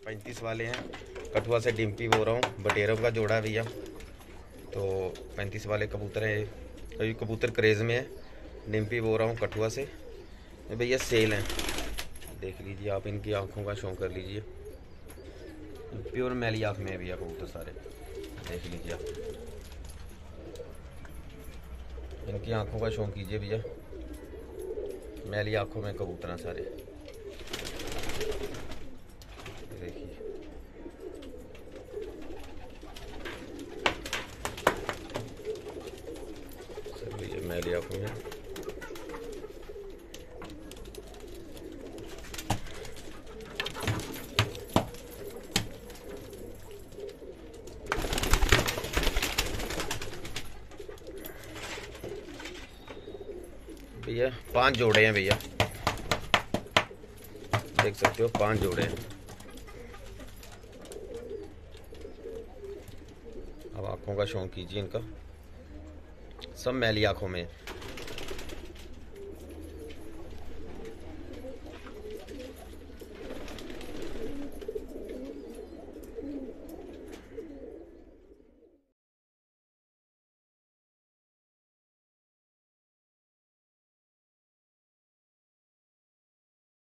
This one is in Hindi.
35 वाले हैं। कठुआ से डिम्पी बोल रहा हूँ, बटेरों का जोड़ा है भैया। तो 35 वाले कबूतर है, अभी कबूतर क्रेज़ में है। डिम्पी बोल रहा हूँ कठुआ से, भैया सेल हैं। देख लीजिए आप, इनकी आँखों का शौक कर लीजिए। प्योर मैली आँख में है भैया कबूतर सारे, देख लीजिए आप। इनकी आँखों का शौक कीजिए भैया, मैली आँखों में कबूतर हैं सारे, देखिए। सर ये मैली आँखों में भैया 5 जोड़े हैं भैया, देख सकते हो 5 जोड़े हैं। अब आँखों का शौक कीजिए इनका, सब मैली आँखों में।